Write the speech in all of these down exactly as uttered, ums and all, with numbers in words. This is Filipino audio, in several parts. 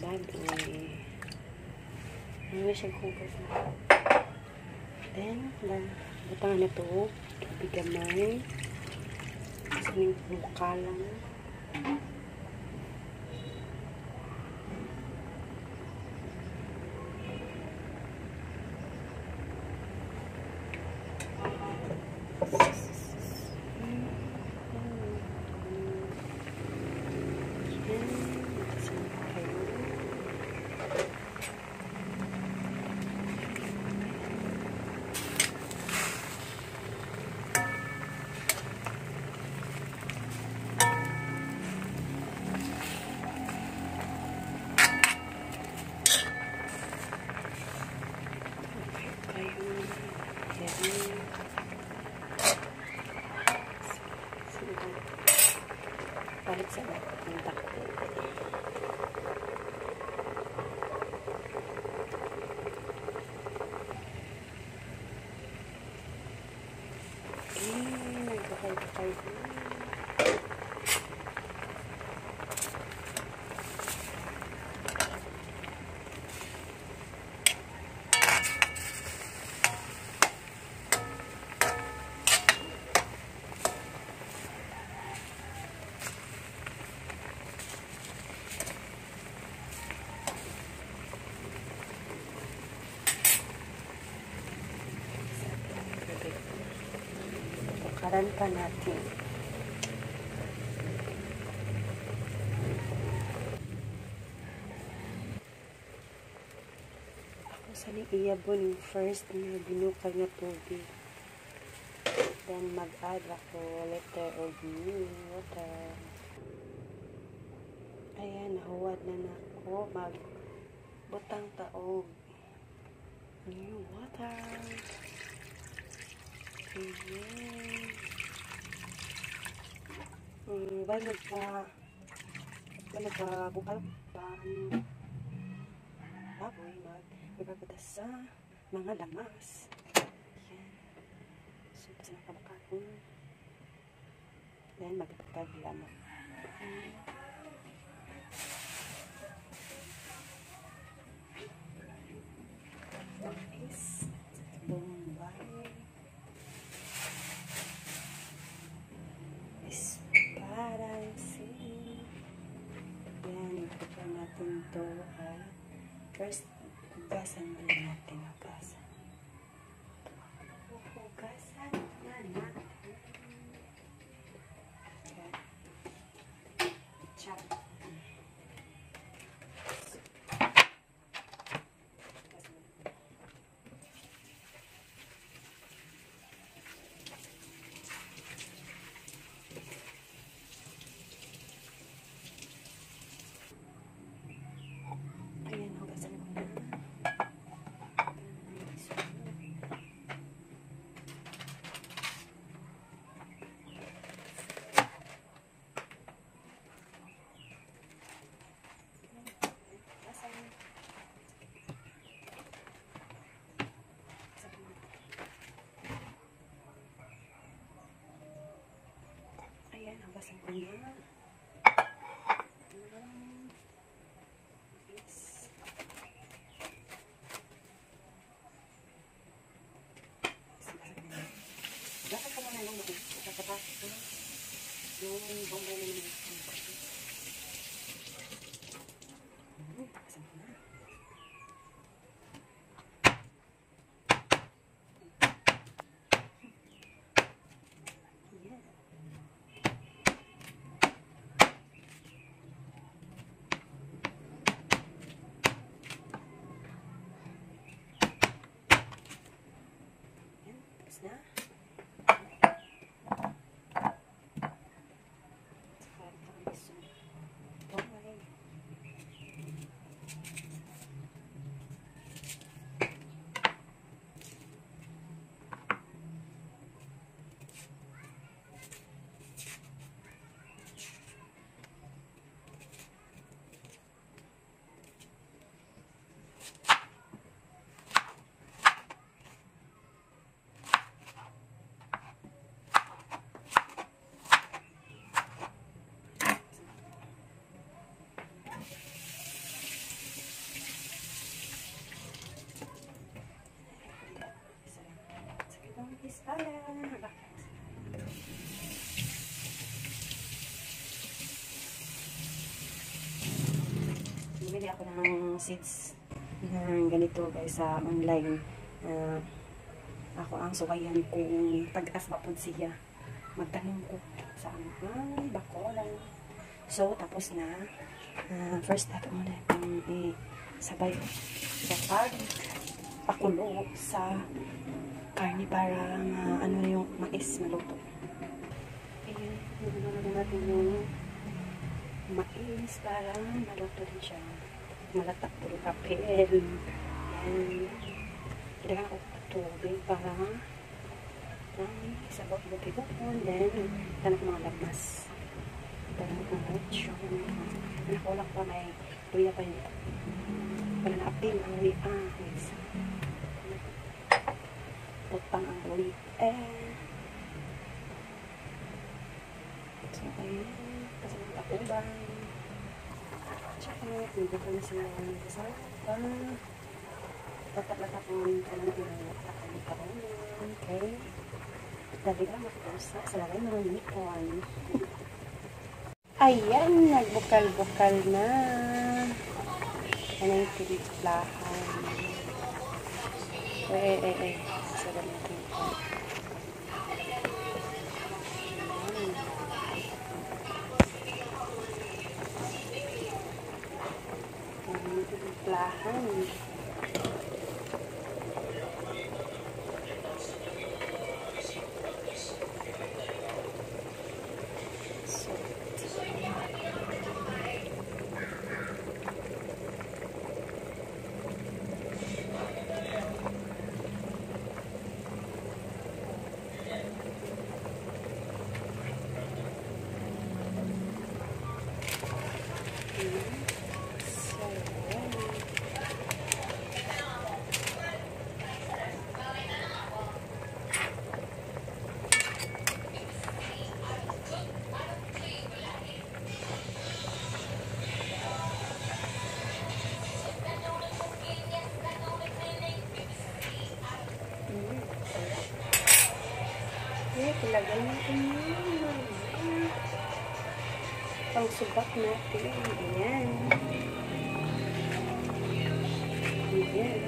baboy. Ano siya hugas na. Then, butangan na ito. Bigamay. Saning mukha lang. Palit sa ng takbo. Eh, nagkakay-kakay ko. Bakaran pa natin. Ako sa iyabon yung first na binukal na tubig. Then mag-add ako liter of new water. Ayan, nahuwad na na ako. Magbutang taog. New water. Ayan. Hmm, ba nagpa ba nagpa-bukal pa baboy magpapagpatas sa mga lamas. Ayan. So, sa nakabakakon. Then, magpapaglaman. Ayan. Is Bombay. Is parang si yan, ipapa natin to at first hugasan na natin hugasan hugasan na natin okay. Chop. Ayan, hugasan ko na. Dapat ka muna lang nakapatapos ko yung bomba na naman. Hugasan ko na. bumili ako ng seeds na ganito guys sa online. Uh, ako ang sukayan kung pag-as pa po siya. Magtanong ko sa ay bakolan. So, tapos na. Uh, first natin muna itong eh, sabay sa pag pakulo sa karne para ma, ano yung mais maluto. Ayan, nagulalo natin yung mais para maluto din siya. Malatak po yung papel. Ayan. Kailangan ko tubig para ay, sabot buti-bukon. Then, tanong mga lamas. Tanong mga lechon. Nakulak pa may luya pa yun. Wala na apil ang luya. Ah, yes. Tutang ang luya. Eh. So, ayan. Kasi ng takuban. Tsaka, hindi ko na sila ang kasama. Latak-latak ang talang okay. Dali lang makusa. Salagay mga unicorn. Ayan, nagbukal-bukal na. Ano yung tiniplahan. Eh, eh, eh. Sabi natin ito. Ano yung tiniplahan. Ilagay natin yun. Pang subak natin. Ayan. Ayan.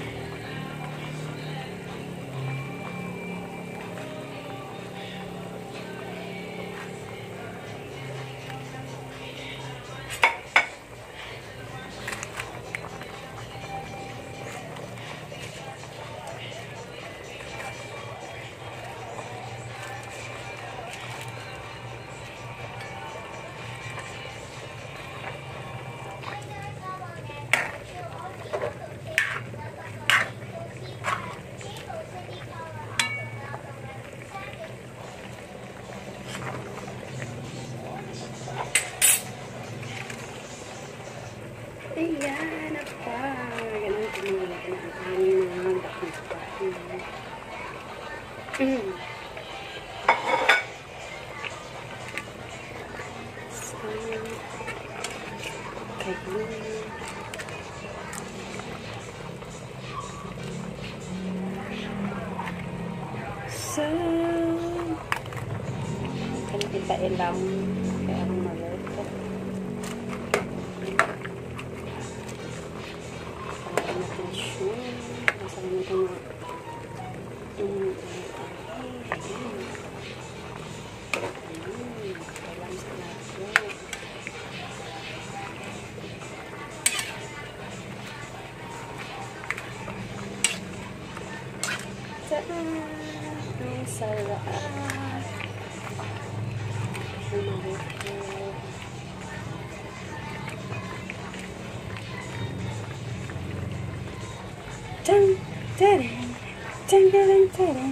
Ayan, apa. Ganun tumulong ko na ang aming bakit-bakit. Mm. So, okay. So, kan kita ilang kaya ang maluto. Ang sarap. Tan, tan, tan, tan, tan.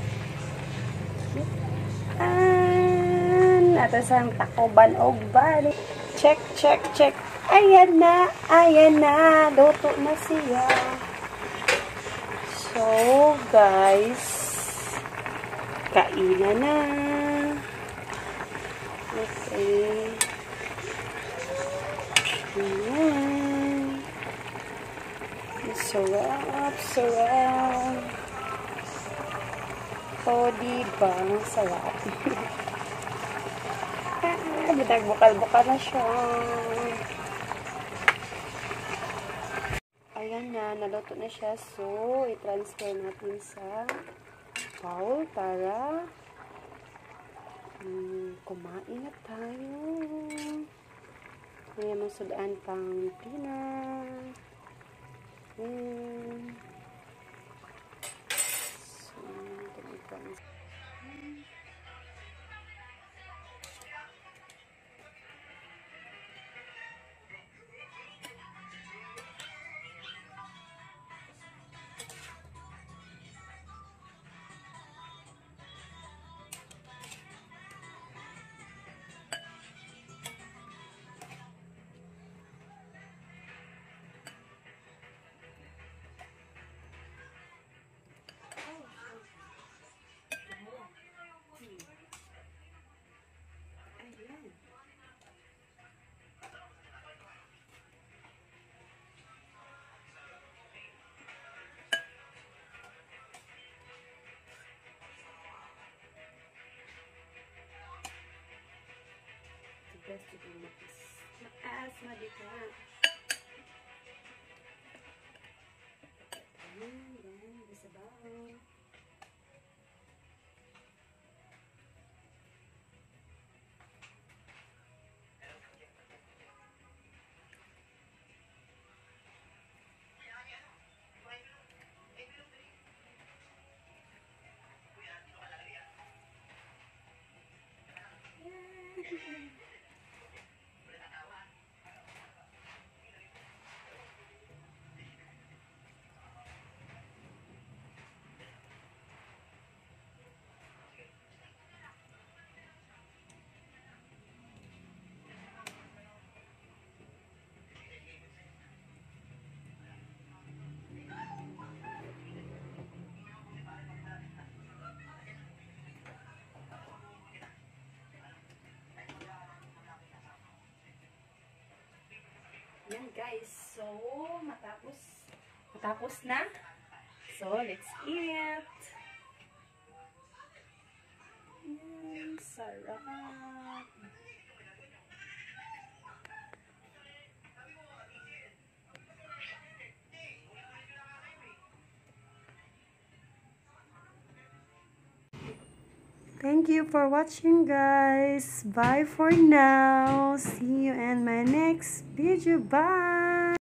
An, atas ang takoban og balik. Check, check, check. Ayan na, ayan na. Luto na siya. So, guys, kainan na. Okay. Ayan. Sarap, sarap. O, diba? Sarap. Ah, butag-bukal-bukal na siya. na naluto na siya. So, i-transfer natin sa bowl para um, kumain na tayo. May masudaan pang dinner. Hmm. So, ito. Best to do this. Asthma dito. And then, this about. Yan guys, so matapos matapos na. So let's eat. Yan, sarap. Thank you for watching guys. Bye for now. See you in my next video. Bye.